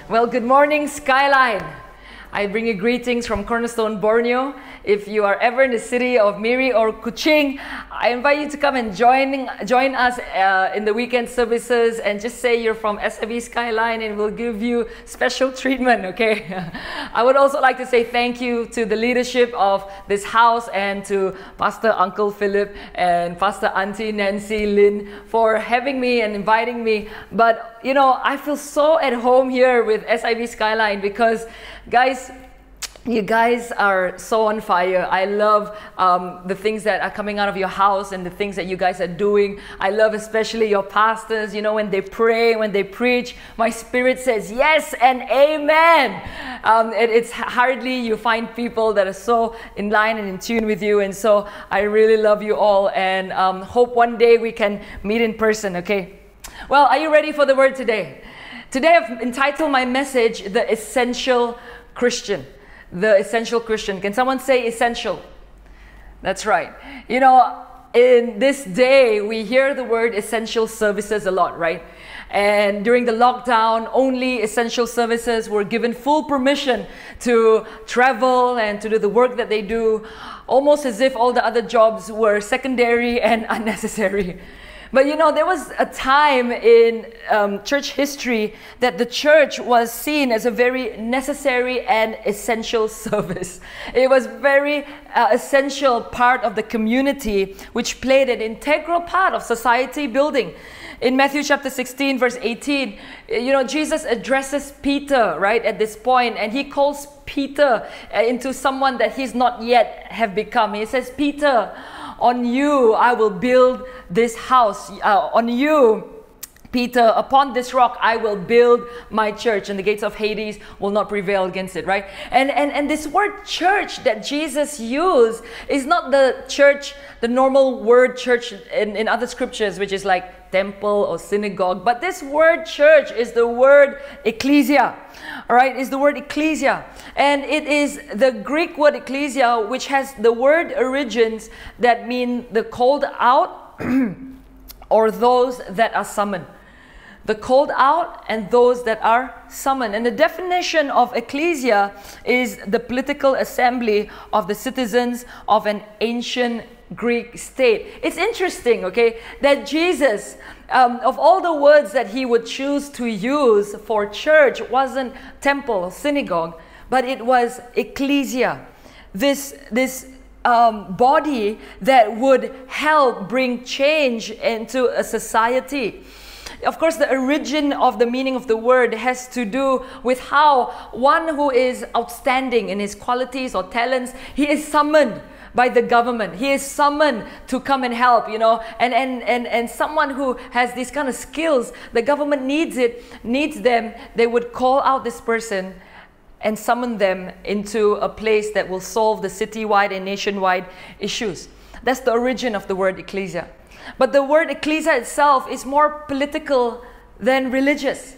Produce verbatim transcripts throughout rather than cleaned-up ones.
Well, good morning, Skyline. I bring you greetings from Cornerstone, Borneo. If you are ever in the city of Miri or Kuching, I invite you to come and join, join us uh, in the weekend services and just say you're from S I B Skyline and we'll give you special treatment, okay? I would also like to say thank you to the leadership of this house and to Pastor Uncle Philip and Pastor Auntie Nancy Lin for having me and inviting me. But, you know, I feel so at home here with S I B Skyline because, guys, you guys are so on fire. I love um, the things that are coming out of your house and the things that you guys are doing. I love especially your pastors. You know, when they pray, when they preach, my spirit says yes and amen. Um, it, it's hardly you find people that are so in line and in tune with you. And so I really love you all and um, hope one day we can meet in person, okay? Well, are you ready for the word today? Today I've entitled my message, The Essential Christian. The essential Christian. Can someone say essential? That's right. You know, in this day, we hear the word essential services a lot, right? And during the lockdown, only essential services were given full permission to travel and to do the work that they do, almost as if all the other jobs were secondary and unnecessary. But you know, there was a time in um, church history that the church was seen as a very necessary and essential service. It was very uh, essential part of the community, which played an integral part of society building. In Matthew chapter sixteen, verse eighteen, you know, Jesus addresses Peter, right, at this point, and he calls Peter uh, into someone that he's not yet have become. He says, Peter, on you I will build this house. Uh, on you, Peter, upon this rock I will build my church, and the gates of Hades will not prevail against it, right? And and and this word church that Jesus used is not the church, the normal word church in, in other scriptures, which is like temple or synagogue. But this word church is the word ecclesia. All right, is the word ecclesia. And it is the Greek word ecclesia, which has the word origins that mean the called out or those that are summoned. The called out and those that are summoned. And the definition of ecclesia is the political assembly of the citizens of an ancient Greek state. It's interesting, okay, that Jesus, um, of all the words that he would choose to use for church, wasn't temple, synagogue, but it was ecclesia. This, this um, body that would help bring change into a society. Of course, the origin of the meaning of the word has to do with how one who is outstanding in his qualities or talents, he is summoned by the government. He is summoned to come and help, you know, and, and, and, and someone who has these kind of skills, the government needs it, needs them, they would call out this person and summon them into a place that will solve the citywide and nationwide issues. That's the origin of the word ecclesia. But the word ecclesia itself is more political than religious.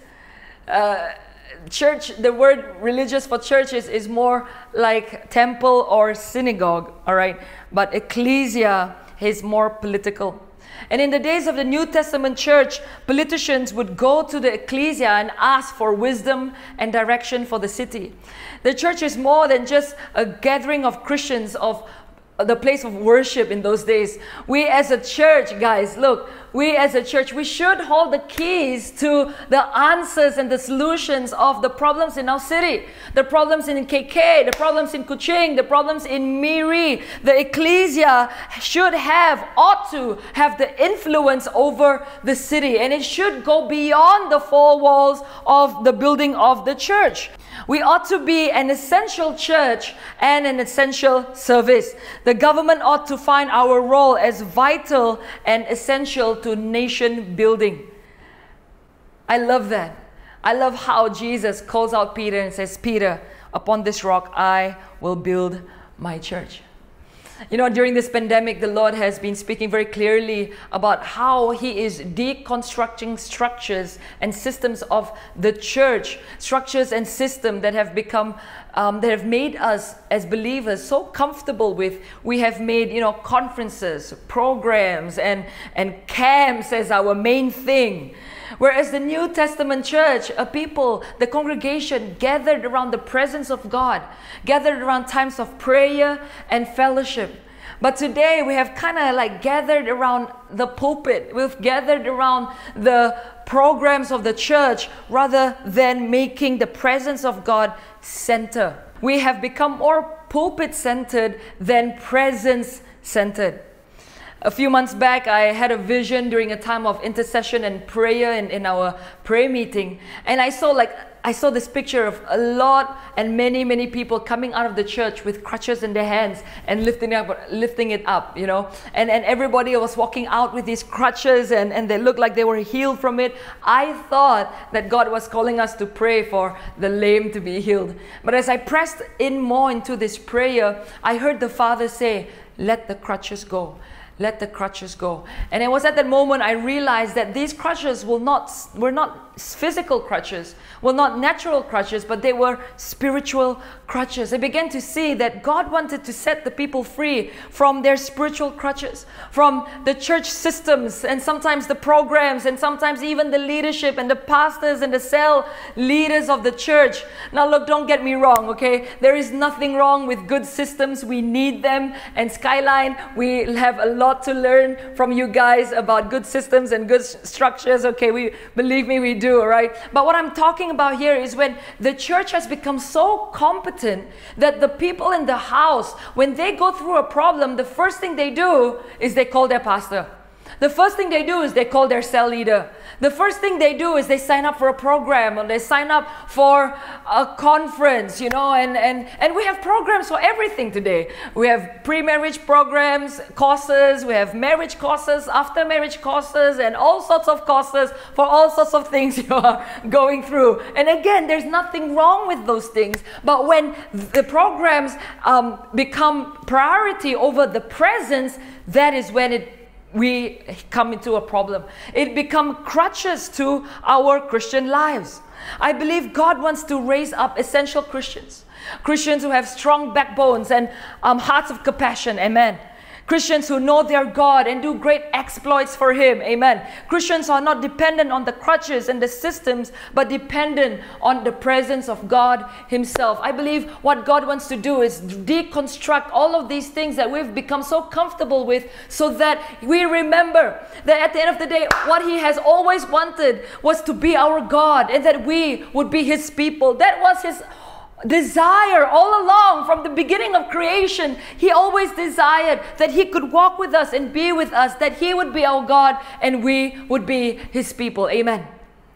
Uh, church, the word religious for churches is more like temple or synagogue, all right? But ecclesia is more political. And in the days of the New Testament church, politicians would go to the ecclesia and ask for wisdom and direction for the city. The church is more than just a gathering of Christians, of the place of worship in those days. We as a church, guys, look, we as a church, we should hold the keys to the answers and the solutions of the problems in our city. The problems in K K, the problems in Kuching, the problems in Miri. The ecclesia should have, ought to have the influence over the city. And it should go beyond the four walls of the building of the church. We ought to be an essential church and an essential service. The government ought to find our role as vital and essential to nation building. I love that. I love how Jesus calls out Peter and says, Peter, upon this rock I will build my church. You know, during this pandemic, the Lord has been speaking very clearly about how He is deconstructing structures and systems of the church, structures and systems that have become, um, that have made us as believers so comfortable with. We have made, you know, conferences, programs, and, and camps as our main thing. Whereas the New Testament church, a people, the congregation gathered around the presence of God, gathered around times of prayer and fellowship. But today we have kind of like gathered around the pulpit. We've gathered around the programs of the church rather than making the presence of God center. We have become more pulpit-centered than presence-centered. A few months back, I had a vision during a time of intercession and prayer in, in our prayer meeting. And I saw like I saw this picture of a lot and many, many people coming out of the church with crutches in their hands and lifting it up, lifting it up, you know. And, and everybody was walking out with these crutches and, and they looked like they were healed from it. I thought that God was calling us to pray for the lame to be healed. But as I pressed in more into this prayer, I heard the Father say, let the crutches go. Let the crutches go. And it was at that moment I realized that these crutches will not, were not physical crutches, were not natural crutches, but they were spiritual crutches. I began to see that God wanted to set the people free from their spiritual crutches, from the church systems and sometimes the programs and sometimes even the leadership and the pastors and the cell leaders of the church. Now look, don't get me wrong, okay? There is nothing wrong with good systems. We need them. And Skyline, we have a lot to learn from you guys about good systems and good structures. Okay, we believe me, we do, all right? But what I'm talking about here is when the church has become so competent that the people in the house, when they go through a problem, the first thing they do is they call their pastor. The first thing they do is they call their cell leader. The first thing they do is they sign up for a program or they sign up for a conference, you know, and, and, and we have programs for everything today. We have pre-marriage programs, courses, we have marriage courses, after marriage courses, and all sorts of courses for all sorts of things you are going through. And again, there's nothing wrong with those things. But when the programs um, become priority over the presence, that is when it we come into a problem. It becomes crutches to our Christian lives. I believe God wants to raise up essential Christians. Christians who have strong backbones and um, hearts of compassion. Amen. Christians who know their God and do great exploits for Him. Amen. Christians are not dependent on the crutches and the systems, but dependent on the presence of God Himself. I believe what God wants to do is deconstruct all of these things that we've become so comfortable with so that we remember that at the end of the day, what He has always wanted was to be our God and that we would be His people. That was His desire all along from the beginning of creation. He always desired that He could walk with us and be with us, that He would be our God and we would be His people. Amen.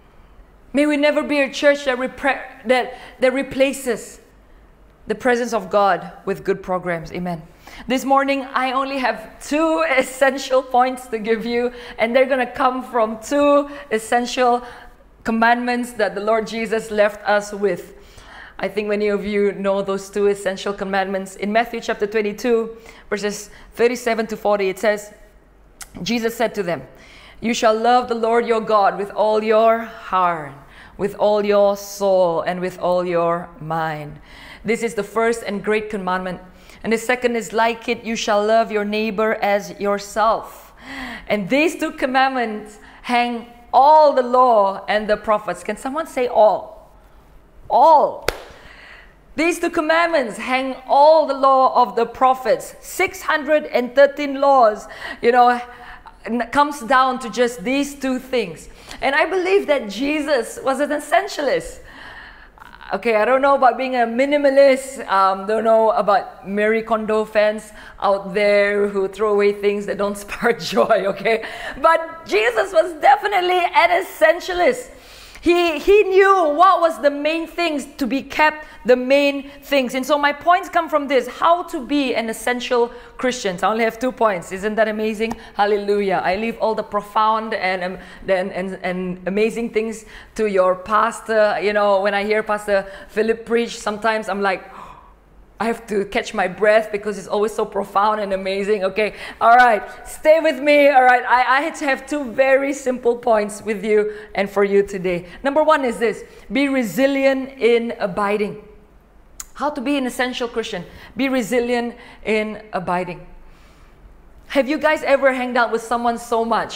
May we never be a church that, repre- that, that replaces the presence of God with good programs. Amen. This morning, I only have two essential points to give you, and they're going to come from two essential commandments that the Lord Jesus left us with. I think many of you know those two essential commandments. In Matthew chapter twenty-two, verses thirty-seven to forty, it says, Jesus said to them, "You shall love the Lord your God with all your heart, with all your soul, and with all your mind. This is the first and great commandment. And the second is like it, you shall love your neighbor as yourself. And these two commandments hang all the law and the prophets." Can someone say all? All. These two commandments hang all the law of the prophets. six hundred thirteen laws, you know, comes down to just these two things. And I believe that Jesus was an essentialist. Okay, I don't know about being a minimalist. Um, don't know about Marie Kondo fans out there who throw away things that don't spark joy, okay? But Jesus was definitely an essentialist. He, he knew what was the main things to be kept, the main things. And so my points come from this: how to be an essential Christian. I only have two points. Isn't that amazing? Hallelujah. I leave all the profound and, um, and, and, and amazing things to your pastor. You know, when I hear Pastor Philip preach, sometimes I'm like, I have to catch my breath because it's always so profound and amazing. Okay, all right, stay with me. All right, I, I have two very simple points with you and for you today. Number one is this: be resilient in abiding. How to be an essential Christian. Be resilient in abiding. Have you guys ever hanged out with someone so much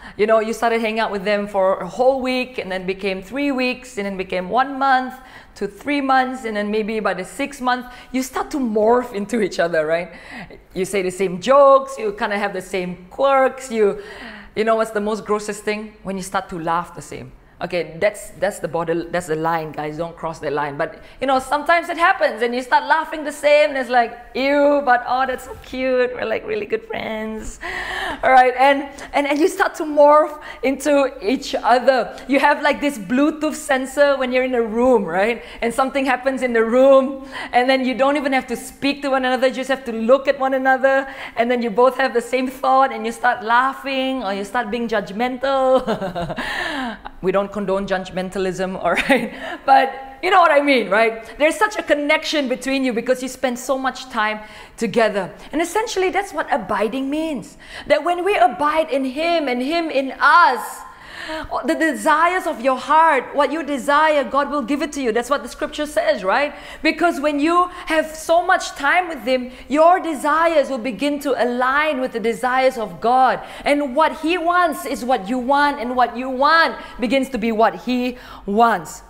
you know, you started hanging out with them for a whole week, and then became three weeks, and then became one month to three months, and then maybe by the sixth month, you start to morph into each other, right? You say the same jokes, you kind of have the same quirks, you, you know what's the most grossest thing? When you start to laugh the same. Okay, that's that's the border, that's the line, guys. Don't cross the line. But you know, sometimes it happens, and you start laughing the same, and it's like, ew, but oh, that's so cute. We're like really good friends. All right, and and and you start to morph into each other. You have like this Bluetooth sensor when you're in a room, right? And something happens in the room, and then you don't even have to speak to one another. You just have to look at one another, and then you both have the same thought, and you start laughing, or you start being judgmental. We don't condone judgmentalism, all right? But you know what I mean, right? There's such a connection between you because you spend so much time together. And essentially, that's what abiding means. That when we abide in Him and Him in us, the desires of your heart, what you desire, God will give it to you. That's what the scripture says, right? Because when you have so much time with Him, your desires will begin to align with the desires of God. And what He wants is what you want, and what you want begins to be what He wants.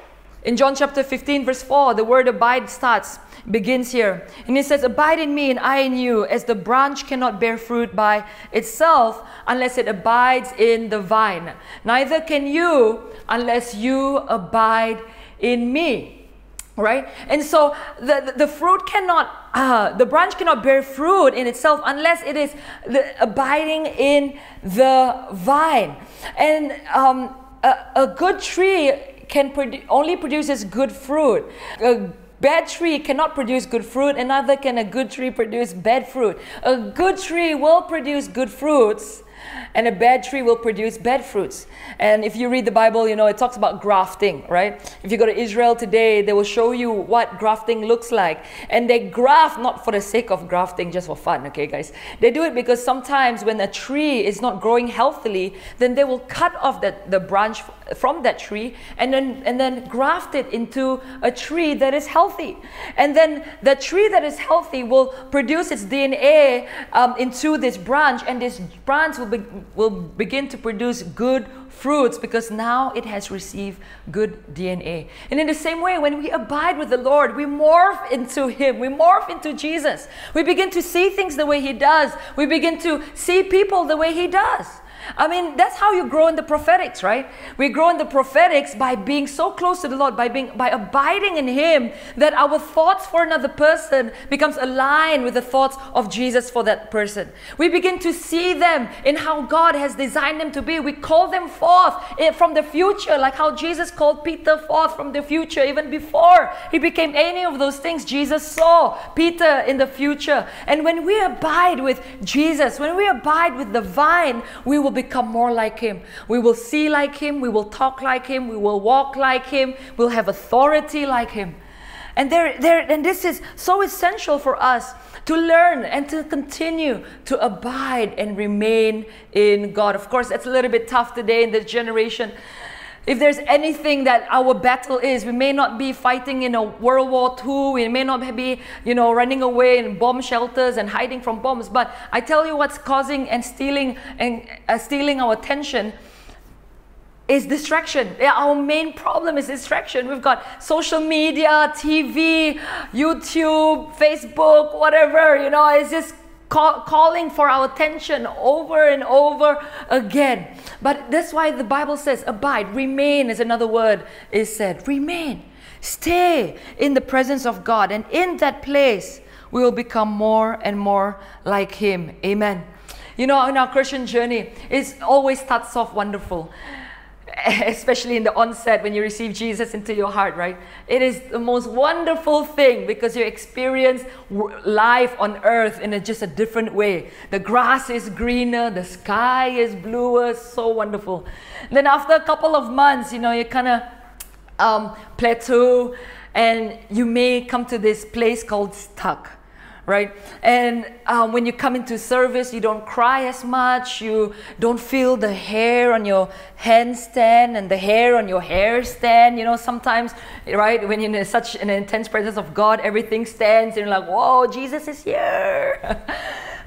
In John chapter fifteen, verse four, the word abide starts, begins here. And it says, abide in me and I in you, as the branch cannot bear fruit by itself unless it abides in the vine. Neither can you unless you abide in me. Right? And so the, the, the fruit cannot, uh, the branch cannot bear fruit in itself unless it is the, abiding in the vine. And um, a, a good tree can produ- only produces good fruit. A bad tree cannot produce good fruit, and neither can a good tree produce bad fruit. A good tree will produce good fruits, and a bad tree will produce bad fruits. And if you read the Bible, you know, it talks about grafting, right? If you go to Israel today, they will show you what grafting looks like. And they graft not for the sake of grafting, just for fun, okay, guys? They do it because sometimes when a tree is not growing healthily, then they will cut off that, the branch from that tree and then, and then graft it into a tree that is healthy. And then the tree that is healthy will produce its D N A um, into this branch, and this branch will, be, will begin to produce good fruits because now it has received good D N A. And in the same way, when we abide with the Lord, we morph into Him. We morph into Jesus. We begin to see things the way He does. We begin to see people the way He does. I mean, that's how you grow in the prophetics, right? We grow in the prophetics by being so close to the Lord, by being, by abiding in Him, that our thoughts for another person becomes aligned with the thoughts of Jesus for that person. We begin to see them in how God has designed them to be. We call them forth from the future, like how Jesus called Peter forth from the future. Even before he became any of those things, Jesus saw Peter in the future. And when we abide with Jesus, when we abide with the vine, we will become more like Him. We will see like Him. We will talk like Him. We will walk like Him. We'll have authority like Him. And there, there, and this is so essential for us to learn and to continue to abide and remain in God. Of course, it's a little bit tough today in this generation. If there's anything that our battle is, we may not be fighting in a World War Two. We may not be, you know, running away in bomb shelters and hiding from bombs. But I tell you what's causing and stealing and uh, stealing our attention is distraction. Yeah, our main problem is distraction. We've got social media, T V, YouTube, Facebook, whatever. You know, it's just Call, calling for our attention over and over again. But that's why the Bible says abide, remain is another word is said. Remain. Stay in the presence of God, and in that place we will become more and more like Him. Amen. You know, in our Christian journey, it always starts off wonderful. Especially in the onset when you receive Jesus into your heart, right? It is the most wonderful thing because you experience life on earth in a, just a different way. The grass is greener, the sky is bluer, so wonderful. And then after a couple of months, you know, you kind of um, plateau, and you may come to this place called stuck. Right? And um, when you come into service, you don't cry as much. You don't feel the hair on your handstand and the hair on your hair stand. You know, sometimes, right, when you're in such an intense presence of God, everything stands and you're like, whoa, Jesus is here.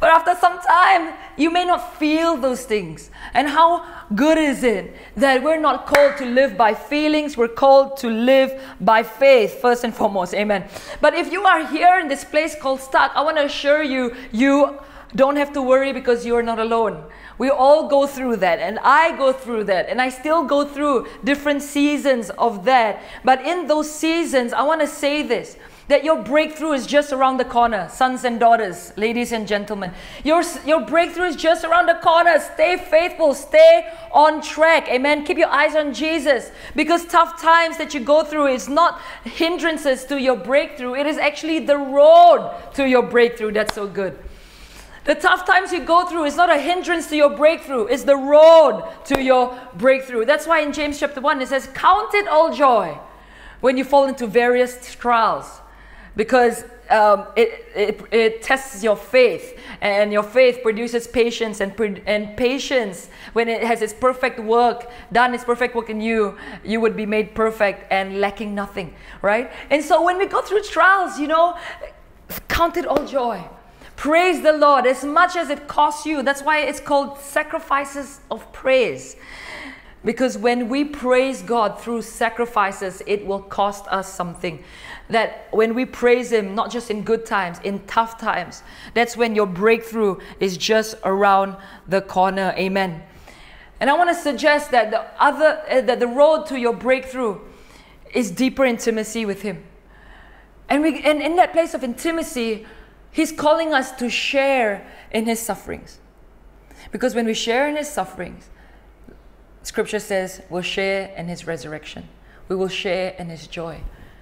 But after some time, you may not feel those things. And how good is it that we're not called to live by feelings, we're called to live by faith, first and foremost. Amen. But if you are here in this place called stuck, I want to assure you, you don't have to worry because you are not alone. We all go through that, and I go through that, and I still go through different seasons of that. But in those seasons, I want to say this, that your breakthrough is just around the corner, sons and daughters, ladies and gentlemen. Your, your breakthrough is just around the corner. Stay faithful, stay on track. Amen. Keep your eyes on Jesus, because tough times that you go through is not hindrances to your breakthrough. It is actually the road to your breakthrough that's so good. The tough times you go through is not a hindrance to your breakthrough. It's the road to your breakthrough. That's why in James chapter one it says, count it all joy when you fall into various trials, because um, it, it, it tests your faith, and your faith produces patience, and, and patience, when it has its perfect work, done its perfect work in you, you would be made perfect and lacking nothing, right? And so when we go through trials, you know, count it all joy. Praise the Lord as much as it costs you. That's why it's called sacrifices of praise. Because when we praise God through sacrifices, it will cost us something. That when we praise Him, not just in good times, in tough times, that's when your breakthrough is just around the corner. Amen. And I want to suggest that the other, uh, that the road to your breakthrough is deeper intimacy with Him. And, we, and in that place of intimacy, He's calling us to share in His sufferings. Because when we share in His sufferings, Scripture says we'll share in His resurrection. We will share in His joy.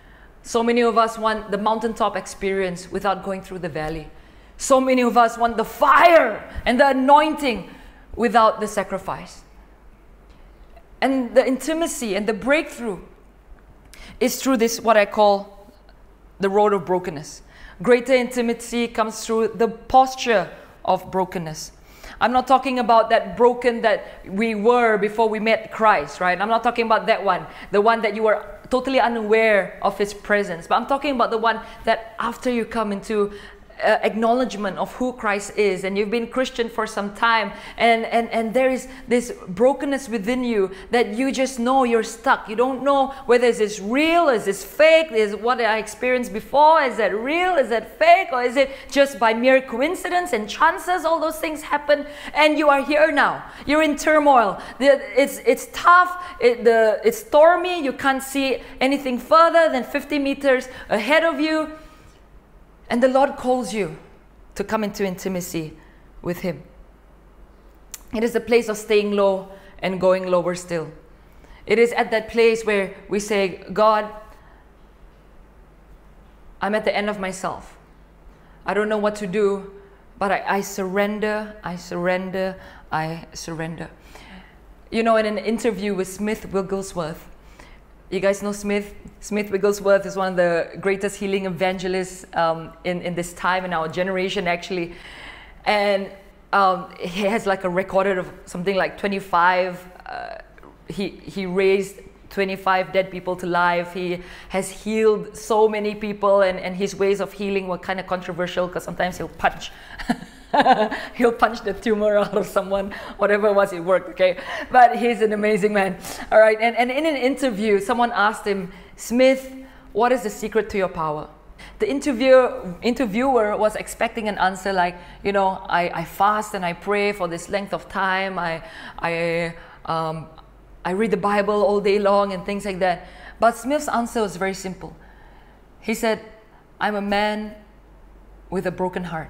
So many of us want the mountaintop experience without going through the valley. So many of us want the fire and the anointing without the sacrifice. And the intimacy and the breakthrough is through this, what I call the road of brokenness. Greater intimacy comes through the posture of brokenness. I'm not talking about that broken that we were before we met Christ, right? I'm not talking about that one, the one that you were totally unaware of His presence. But I'm talking about the one that after you come into Uh, acknowledgement of who Christ is, and you've been Christian for some time, and, and, and there is this brokenness within you that you just know you're stuck. You don't know whether is this real, is this fake, is what I experienced before, is that real, is that fake, or is it just by mere coincidence and chances all those things happen, and you are here now. You're in turmoil. It's, it's tough, it, the, it's stormy, you can't see anything further than fifty meters ahead of you. And the Lord calls you to come into intimacy with Him. It is a place of staying low and going lower still. It is at that place where we say, God, I'm at the end of myself. I don't know what to do, but I, I surrender, I surrender, I surrender. You know, in an interview with Smith Wigglesworth, you guys know Smith? Smith Wigglesworth is one of the greatest healing evangelists um, in, in this time, in our generation actually. And um, he has like a record of something like twenty-five, uh, he, he raised twenty-five dead people to life. He has healed so many people, and, and his ways of healing were kind of controversial because sometimes he'll punch. He'll punch the tumor out of someone, whatever it was, it worked, okay? But he's an amazing man, all right? And, and in an interview, someone asked him, Smith, what is the secret to your power? The interviewer, interviewer was expecting an answer like, you know, I, I fast and I pray for this length of time. I, I, um, I read the Bible all day long and things like that. But Smith's answer was very simple. He said, I'm a man with a broken heart.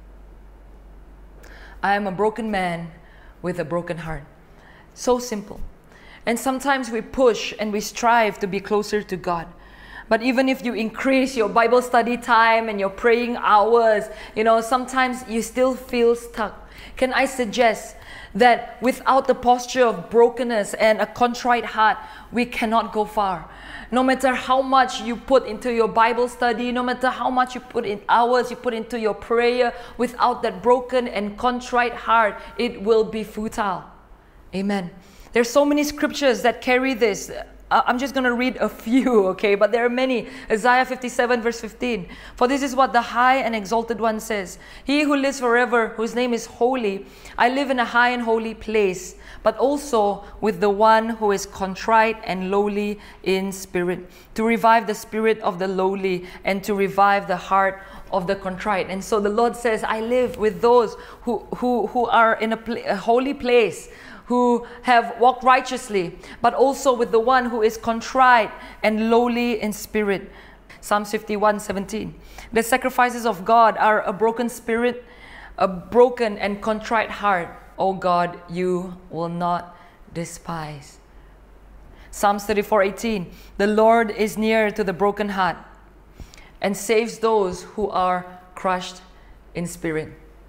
I am a broken man with a broken heart. So simple. And sometimes we push and we strive to be closer to God. But even if you increase your Bible study time and your praying hours, you know, sometimes you still feel stuck. Can I suggest that without the posture of brokenness and a contrite heart, we cannot go far. No matter how much you put into your Bible study, no matter how much you put in hours you put into your prayer, without that broken and contrite heart, it will be futile. Amen. There's so many scriptures that carry this. I'm just going to read a few, okay? But there are many. Isaiah fifty-seven verse fifteen. For this is what the high and exalted one says. He who lives forever, whose name is holy. I live in a high and holy place, but also with the one who is contrite and lowly in spirit, to revive the spirit of the lowly and to revive the heart of the contrite. And so the Lord says, I live with those who, who, who are in a, pl a holy place, who have walked righteously, but also with the one who is contrite and lowly in spirit. Psalms fifty-one seventeen. The sacrifices of God are a broken spirit, a broken and contrite heart. O God, you will not despise. Psalms thirty-four eighteen. The Lord is near to the broken heart and saves those who are crushed in spirit.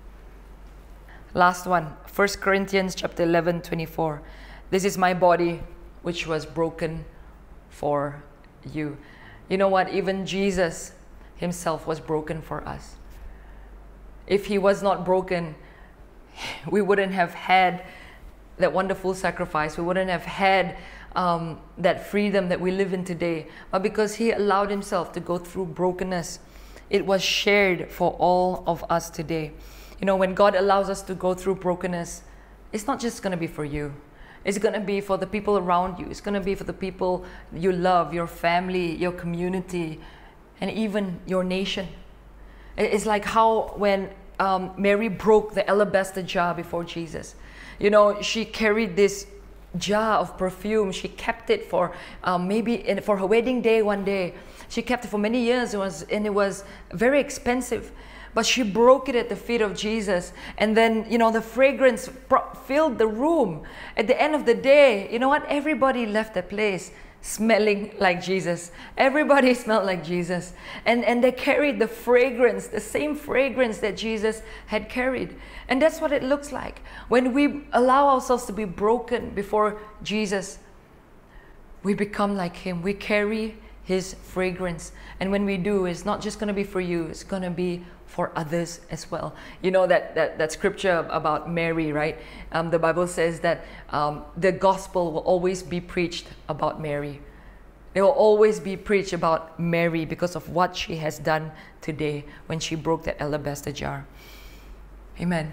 Last one, First Corinthians chapter eleven twenty-four. This is my body which was broken for you. You know what? Even Jesus himself was broken for us. If he was not broken, we wouldn't have had that wonderful sacrifice. We wouldn't have had um, that freedom that we live in today. But because he allowed himself to go through brokenness, it was shared for all of us today. You know, when God allows us to go through brokenness, it's not just going to be for you. It's going to be for the people around you. It's going to be for the people you love, your family, your community, and even your nation. It's like how when um, Mary broke the alabaster jar before Jesus. You know, she carried this jar of perfume. She kept it for um, maybe in, for her wedding day one day. She kept it for many years. It was, and it was very expensive. But she broke it at the feet of Jesus. And then, you know, the fragrance filled the room. At the end of the day, you know what? Everybody left the place smelling like Jesus. Everybody smelled like Jesus. And, and they carried the fragrance, the same fragrance that Jesus had carried. And that's what it looks like. When we allow ourselves to be broken before Jesus, we become like him. We carry his fragrance. And when we do, it's not just going to be for you. It's going to be for others as well. You know that, that, that scripture about Mary, right? Um, the Bible says that um, the gospel will always be preached about Mary. It will always be preached about Mary because of what she has done today when she broke that alabaster jar. Amen.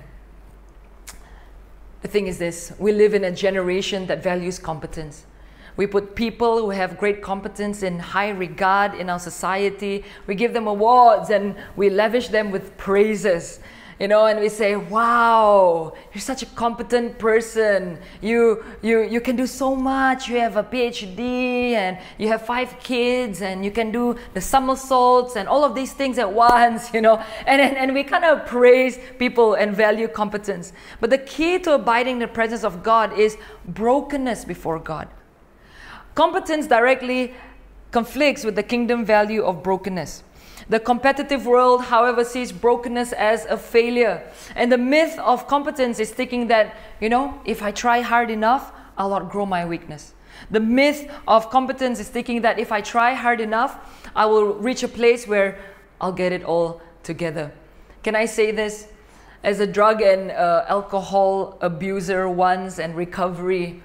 The thing is this, we live in a generation that values competence. We put people who have great competence in high regard in our society. We give them awards and we lavish them with praises. You know, and we say, wow, you're such a competent person. You, you, you can do so much. You have a P H D and you have five kids and you can do the somersaults and all of these things at once, you know. And, and, and we kind of praise people and value competence. But the key to abiding in the presence of God is brokenness before God. Competence directly conflicts with the kingdom value of brokenness. The competitive world, however, sees brokenness as a failure. And the myth of competence is thinking that, you know, if I try hard enough, I'll outgrow my weakness. The myth of competence is thinking that if I try hard enough, I will reach a place where I'll get it all together. Can I say this? As a drug and uh, alcohol abuser once and recovery,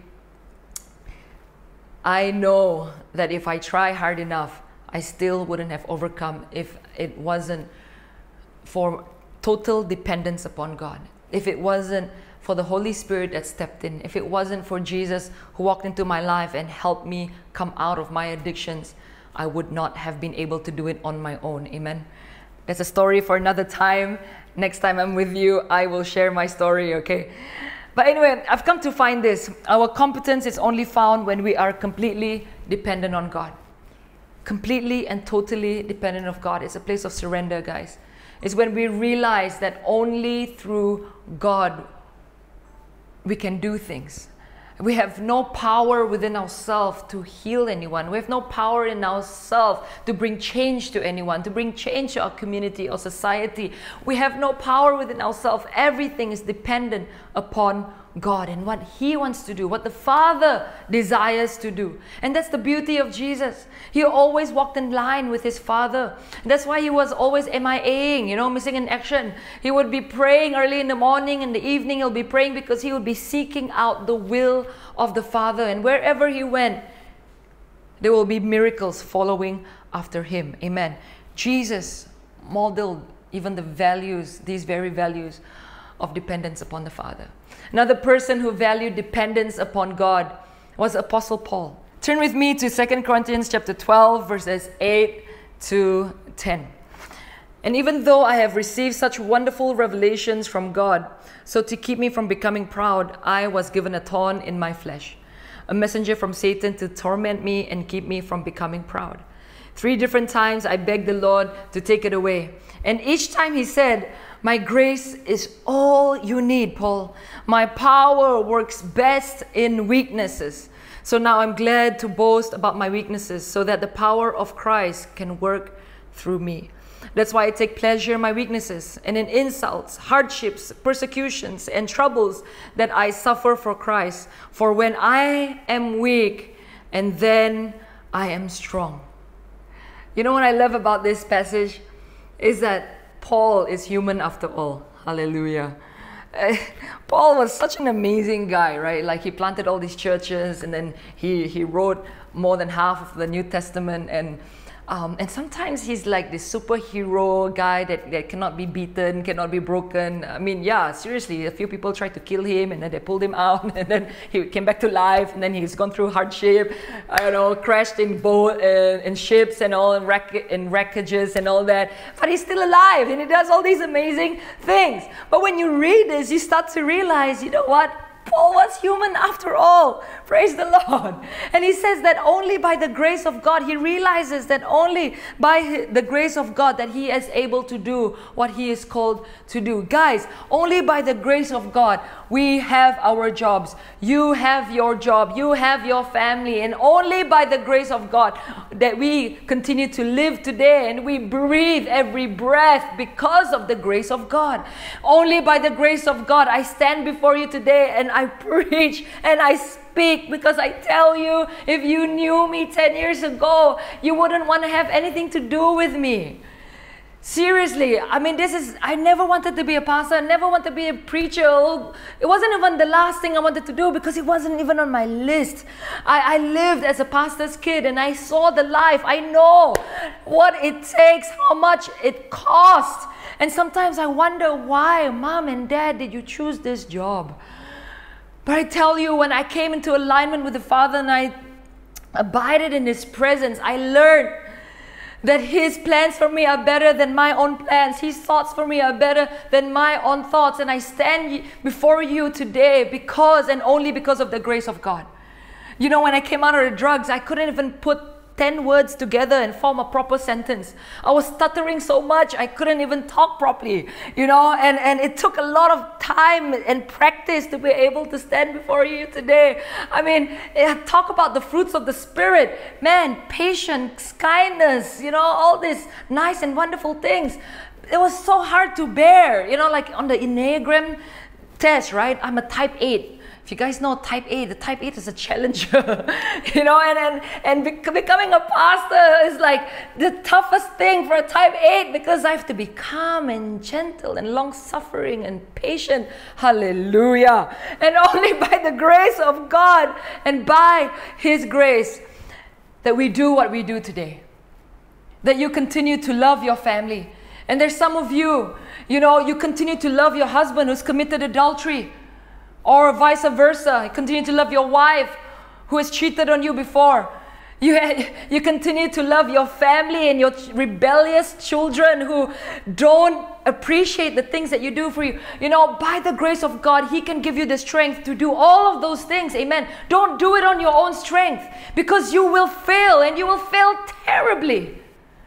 I know that if I try hard enough, I still wouldn't have overcome if it wasn't for total dependence upon God. If it wasn't for the Holy Spirit that stepped in. If it wasn't for Jesus who walked into my life and helped me come out of my addictions, I would not have been able to do it on my own. Amen. That's a story for another time. Next time I'm with you, I will share my story, okay? But anyway, I've come to find this. Our competence is only found when we are completely dependent on God. Completely and totally dependent on God. It's a place of surrender, guys. It's when we realize that only through God we can do things. We have no power within ourselves to heal anyone. We have no power in ourselves to bring change to anyone, to bring change to our community or society. We have no power within ourselves. Everything is dependent upon God and what He wants to do, what the Father desires to do. And that's the beauty of Jesus. He always walked in line with His Father. That's why He was always M I A-ing, you know, missing in action. He would be praying early in the morning, in the evening He'll be praying because He would be seeking out the will of the Father. And wherever He went, There will be miracles following after him. Amen. Jesus modeled even the values, these very values of dependence upon the Father. Another person who valued dependence upon God was Apostle Paul. Turn with me to Second Corinthians chapter twelve, verses eight to ten. And even though I have received such wonderful revelations from God, so to keep me from becoming proud, I was given a thorn in my flesh, a messenger from Satan to torment me and keep me from becoming proud. Three different times I begged the Lord to take it away. And each time he said, my grace is all you need, Paul. My power works best in weaknesses. So now I'm glad to boast about my weaknesses so that the power of Christ can work through me. That's why I take pleasure in my weaknesses and in insults, hardships, persecutions, and troubles that I suffer for Christ. For when I am weak, and then I am strong. You know what I love about this passage is that Paul is human after all. Hallelujah. Uh, Paul was such an amazing guy, right? Like he planted all these churches, and then he, he wrote more than half of the New Testament. And Um, and sometimes he's like this superhero guy that, that cannot be beaten, cannot be broken. I mean, yeah, seriously, a few people tried to kill him, and then they pulled him out, and then he came back to life, and then he's gone through hardship, I don't know, crashed in boat, uh, in ships and all, in, wreck in wreckages and all that. But he's still alive, and he does all these amazing things. But when you read this, you start to realize, you know what? Paul was human after all. Praise the Lord. And he says that only by the grace of God, he realizes that only by the grace of God that he is able to do what he is called to do. Guys, only by the grace of God, we have our jobs. You have your job. You have your family. And only by the grace of God that we continue to live today and we breathe every breath because of the grace of God. Only by the grace of God, I stand before you today and I preach and I speak, because I tell you, if you knew me ten years ago, you wouldn't want to have anything to do with me. Seriously, I mean, this is, I never wanted to be a pastor, I never wanted to be a preacher. It wasn't even the last thing I wanted to do because it wasn't even on my list. I, I lived as a pastor's kid and I saw the life. I know what it takes, how much it costs. And sometimes I wonder, why, Mom and Dad, did you choose this job? But I tell you, when I came into alignment with the Father and I abided in His presence, I learned that His plans for me are better than my own plans. His thoughts for me are better than my own thoughts. And I stand before you today because and only because of the grace of God. You know, when I came out of the drugs, I couldn't even put ten words together and form a proper sentence. I was stuttering so much, I couldn't even talk properly, you know, and, and it took a lot of time and practice to be able to stand before you today. I mean, talk about the fruits of the Spirit. Man, patience, kindness, you know, all these nice and wonderful things. It was so hard to bear, you know, like on the Enneagram test, right? I'm a type eight. If you guys know type eight, the type eight is a challenger, you know, and, and, and bec becoming a pastor is like the toughest thing for a type eight, because I have to be calm and gentle and long-suffering and patient. Hallelujah. And only by the grace of God and by His grace that we do what we do today. That you continue to love your family. And there's some of you, you know, you continue to love your husband who's committed adultery. Or vice versa, continue to love your wife who has cheated on you before. You, you continue to love your family and your rebellious children who don't appreciate the things that you do for you. You know, by the grace of God, He can give you the strength to do all of those things. Amen. Don't do it on your own strength, because you will fail, and you will fail terribly.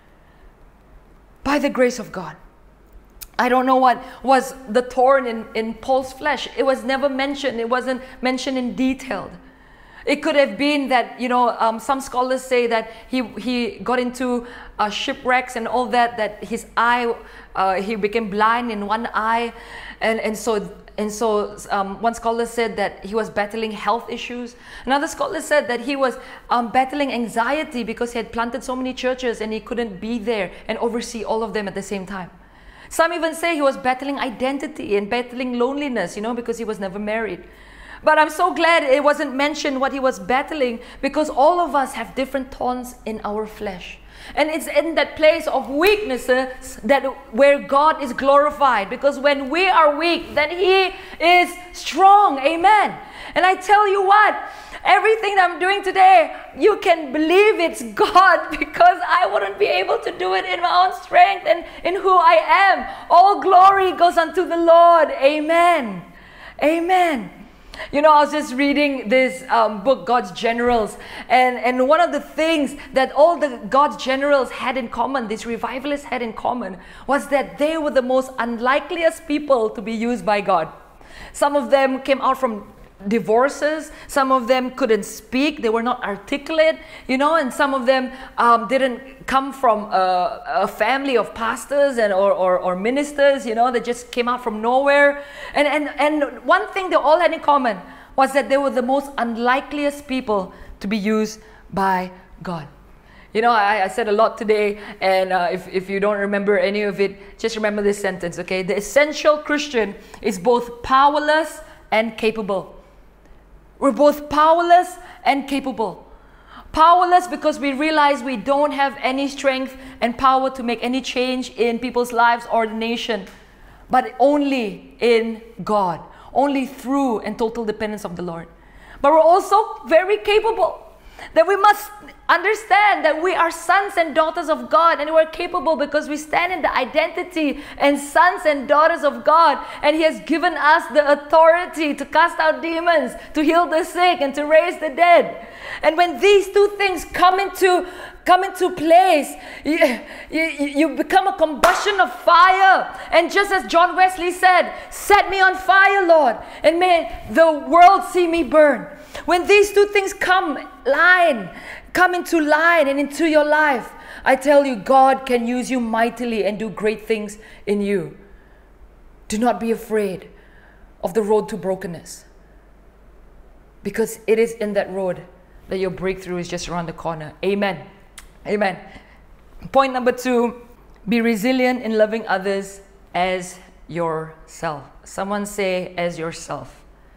By the grace of God. I don't know what was the thorn in, in Paul's flesh. It was never mentioned. It wasn't mentioned in detail. It could have been that, you know, um, some scholars say that he, he got into uh, shipwrecks and all that, that his eye, uh, he became blind in one eye. And, and so, and so um, one scholar said that he was battling health issues. Another scholar said that he was um, battling anxiety because he had planted so many churches and he couldn't be there and oversee all of them at the same time. Some even say he was battling identity and battling loneliness, you know, because he was never married. But I'm so glad it wasn't mentioned what he was battling, because all of us have different thorns in our flesh. And it's in that place of weaknesses that where God is glorified. Because when we are weak, then He is strong. Amen. And I tell you what, everything that I'm doing today, you can believe it's God, because I wouldn't be able to do it in my own strength and in who I am. All glory goes unto the Lord. Amen. Amen. You know, I was just reading this um, book, God's Generals, and, and one of the things that all the God's generals had in common, these revivalists had in common, was that they were the most unlikeliest people to be used by God. Some of them came out from divorces, some of them couldn't speak, they were not articulate, you know, and some of them um, didn't come from a, a family of pastors and or, or, or ministers, you know, they just came out from nowhere. And, and, and one thing they all had in common was that they were the most unlikeliest people to be used by God. You know, I, I said a lot today, and uh, if, if you don't remember any of it, just remember this sentence, okay? The essential Christian is both powerless and capable. We're both powerless and capable. Powerless because we realize we don't have any strength and power to make any change in people's lives or the nation, but only in God, only through and total dependence of the Lord. But we're also very capable. That we must understand that we are sons and daughters of God, and we're capable because we stand in the identity and sons and daughters of God, and He has given us the authority to cast out demons, to heal the sick, and to raise the dead. And when these two things come into come into place, you, you, you become a combustion of fire. And just as John Wesley said, "Set me on fire, Lord, and may the world see me burn." When these two things come line, come into line and into your life, I tell you, God can use you mightily and do great things in you. Do not be afraid of the road to brokenness, because it is in that road that your breakthrough is just around the corner. Amen. Amen. Point number two, be resilient in loving others as yourself. Someone say, as yourself.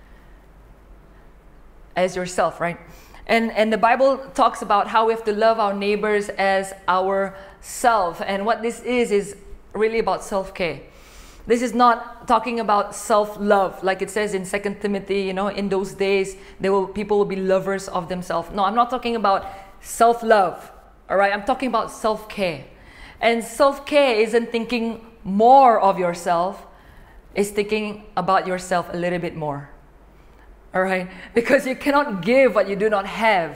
As yourself, right? And, and the Bible talks about how we have to love our neighbors as ourself. And what this is, is really about self-care. This is not talking about self-love, like it says in Second Timothy, you know, in those days, they will, people will be lovers of themselves. No, I'm not talking about self-love, all right? I'm talking about self-care. And self-care isn't thinking more of yourself, it's thinking about yourself a little bit more. All right? Because you cannot give what you do not have.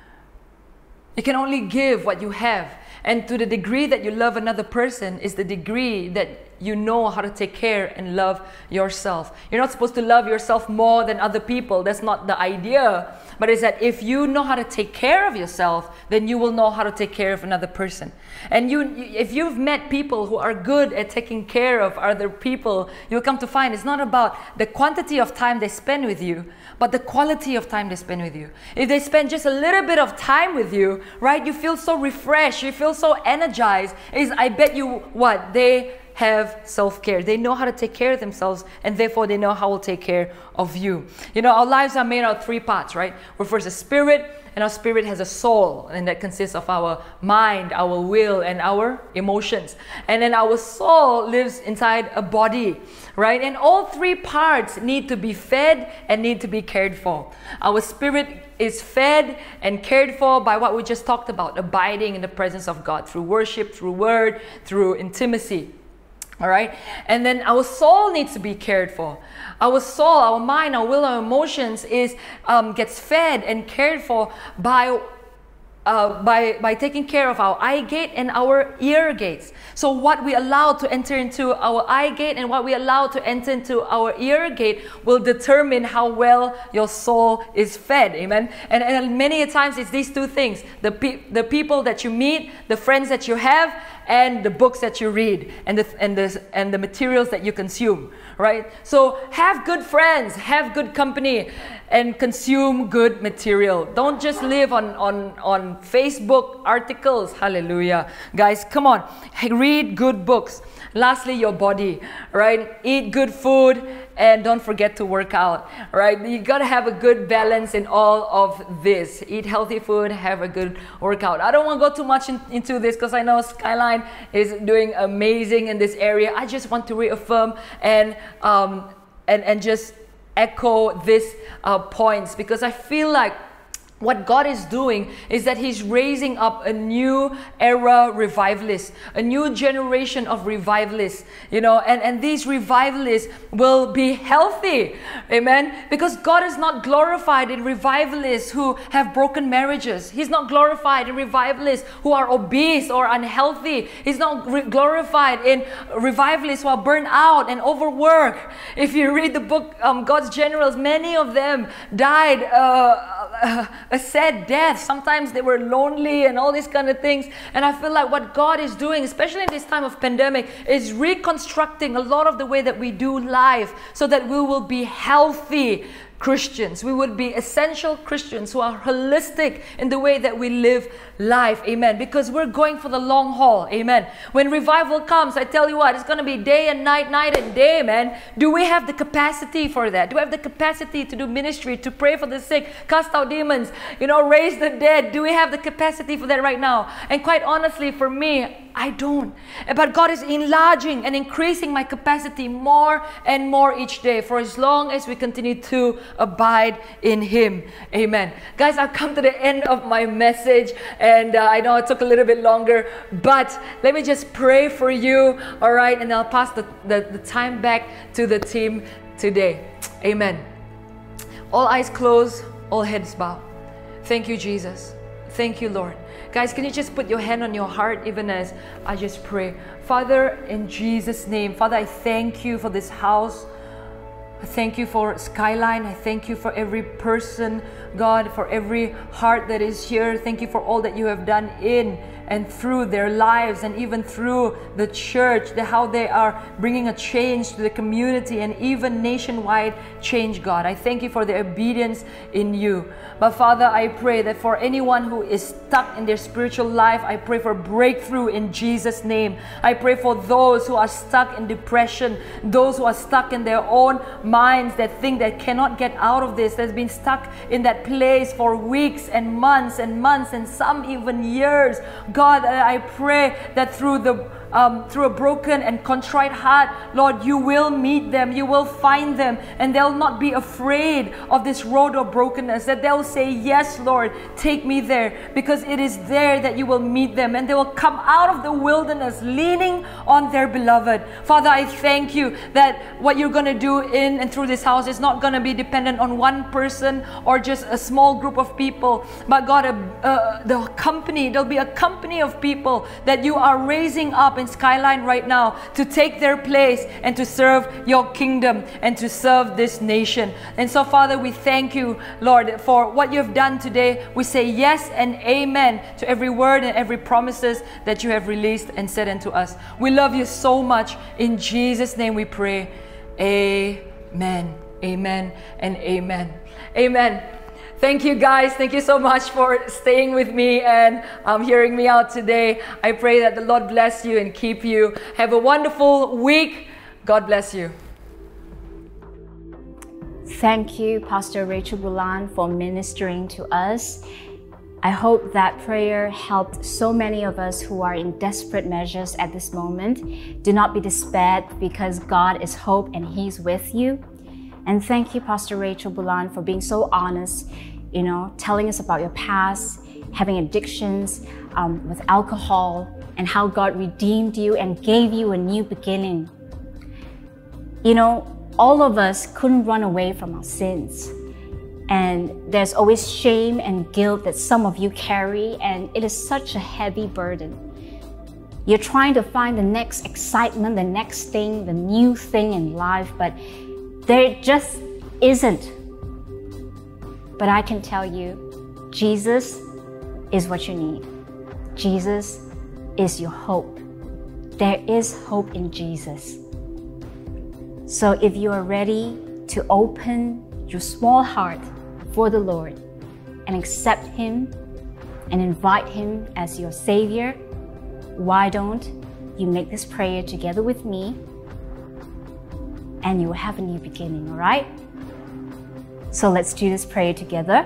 You can only give what you have. And to the degree that you love another person is the degree that you know how to take care and love yourself. You're not supposed to love yourself more than other people. That's not the idea. But it's that if you know how to take care of yourself, then you will know how to take care of another person. And you, if you've met people who are good at taking care of other people, you'll come to find it's not about the quantity of time they spend with you, but the quality of time they spend with you. If they spend just a little bit of time with you, right, you feel so refreshed, you feel so energized, is I bet you what? They have self-care. They know how to take care of themselves, and therefore they know how to take care of you. You know, our lives are made out of three parts, right? We're first a spirit, and our spirit has a soul, and that consists of our mind, our will, and our emotions. And then our soul lives inside a body, right? And all three parts need to be fed and need to be cared for. Our spirit is fed and cared for by what we just talked about, abiding in the presence of God through worship, through word, through intimacy. All right? And then our soul needs to be cared for. Our soul, our mind, our will, our emotions is um, gets fed and cared for by Uh, by, by taking care of our eye gate and our ear gates. So what we allow to enter into our eye gate and what we allow to enter into our ear gate will determine how well your soul is fed. Amen. And, and many a times it's these two things. The, pe the people that you meet, the friends that you have, and the books that you read, and the, and, the, and the materials that you consume. Right? So have good friends, have good company, and consume good material. Don't just live on, on, on um, Facebook articles. Hallelujah. Guys, come on. Read good books. Lastly, your body, right? Eat good food and don't forget to work out, right? You got to have a good balance in all of this. Eat healthy food, have a good workout. I don't want to go too much in, into this because I know Skyline is doing amazing in this area. I just want to reaffirm and um, and and just echo these uh, points, because I feel like what God is doing is that He's raising up a new era revivalists, a new generation of revivalists, you know, and, and these revivalists will be healthy, amen, because God is not glorified in revivalists who have broken marriages. He's not glorified in revivalists who are obese or unhealthy. He's not glorified in revivalists who are burnt out and overworked. If you read the book, um, God's Generals, many of them died uh, uh, a sad death. Sometimes they were lonely and all these kind of things. And I feel like what God is doing, especially in this time of pandemic, is reconstructing a lot of the way that we do life so that we will be healthy Christians. We would be essential Christians who are holistic in the way that we live life. Amen. Because we're going for the long haul. Amen. When revival comes, I tell you what, it's going to be day and night, night and day, man. Do we have the capacity for that? Do we have the capacity to do ministry, to pray for the sick, cast out demons, you know, raise the dead? Do we have the capacity for that right now? And quite honestly, for me, I don't. But God is enlarging and increasing my capacity more and more each day for as long as we continue to abide in Him. Amen. Guys, I've come to the end of my message, and uh, I know it took a little bit longer, but let me just pray for you, all right? And I'll pass the, the, the time back to the team today. Amen. All eyes closed, all heads bowed. Thank you, Jesus. Thank you, Lord. Guys, can you just put your hand on your heart even as I just pray? Father, in Jesus' name, Father, I thank you for this house. I thank you for Skyline. I thank you for every person, God, for every heart that is here. Thank you for all that you have done in and through their lives, and even through the church, the, how they are bringing a change to the community and even nationwide change, God. I thank you for their obedience in you. But Father, I pray that for anyone who is stuck in their spiritual life, I pray for breakthrough in Jesus' name. I pray for those who are stuck in depression, those who are stuck in their own minds that think they cannot get out of this, that's been stuck in that place for weeks and months and months and some even years. God, I pray that through the Um, through a broken and contrite heart, Lord, you will meet them, you will find them, and they'll not be afraid of this road of brokenness, that they'll say, yes, Lord, take me there, because it is there that you will meet them, and they will come out of the wilderness leaning on their beloved. Father, I thank you that what you're going to do in and through this house is not going to be dependent on one person or just a small group of people, but God, uh, uh, the company, there'll be a company of people that you are raising up in Skyline right now to take their place and to serve your kingdom and to serve this nation. And so, Father, we thank you, Lord, for what you've done today. We say yes and amen to every word and every promises that you have released and said unto us. We love you so much. In Jesus' name we pray. Amen. Amen and amen. Amen. Thank you, guys. Thank you so much for staying with me and um, hearing me out today. I pray that the Lord bless you and keep you. Have a wonderful week. God bless you. Thank you, Pastor Rachel Bulan, for ministering to us. I hope that prayer helped so many of us who are in desperate measures at this moment. Do not be despaired, because God is hope and He's with you. And thank you, Pastor Rachel Bulan, for being so honest, you know, telling us about your past, having addictions um, with alcohol, and how God redeemed you and gave you a new beginning. You know, all of us couldn't run away from our sins. And there's always shame and guilt that some of you carry, and it is such a heavy burden. You're trying to find the next excitement, the next thing, the new thing in life, but there just isn't. But I can tell you, Jesus is what you need. Jesus is your hope. There is hope in Jesus. So if you are ready to open your small heart for the Lord and accept Him, and invite Him as your Savior, why don't you make this prayer together with me and you will have a new beginning, all right? So let's do this prayer together.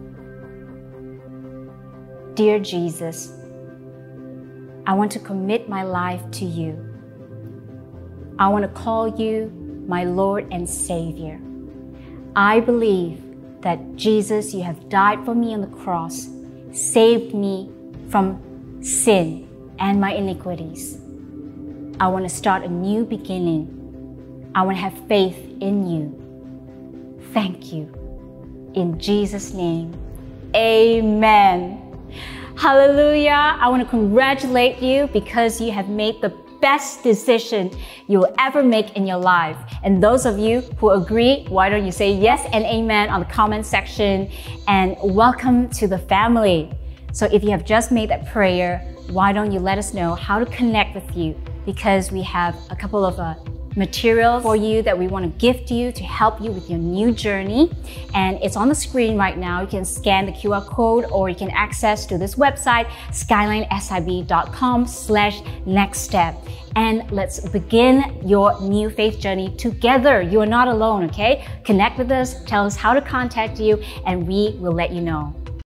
Dear Jesus, I want to commit my life to you. I want to call you my Lord and Savior. I believe that Jesus, you have died for me on the cross, saved me from sin and my iniquities. I want to start a new beginning. I want to have faith in you. Thank you. In Jesus' name, amen. Hallelujah. I want to congratulate you because you have made the best decision you will ever make in your life. And those of you who agree, why don't you say yes and amen on the comment section, and welcome to the family. So if you have just made that prayer, why don't you let us know how to connect with you, because we have a couple of uh, materials for you that we want to gift you to help you with your new journey, and it's on the screen right now. You can scan the Q R code or you can access to this website, skyline S I B dot com slash next step, and let's begin your new faith journey together. You are not alone, okay? Connect with us, tell us how to contact you, and we will let you know.